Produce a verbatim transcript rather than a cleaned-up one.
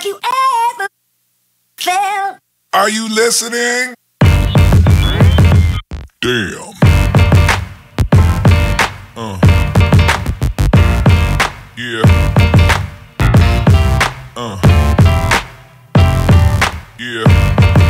Have you ever felt? Are you listening? Damn. Uh. Yeah. Uh. Yeah.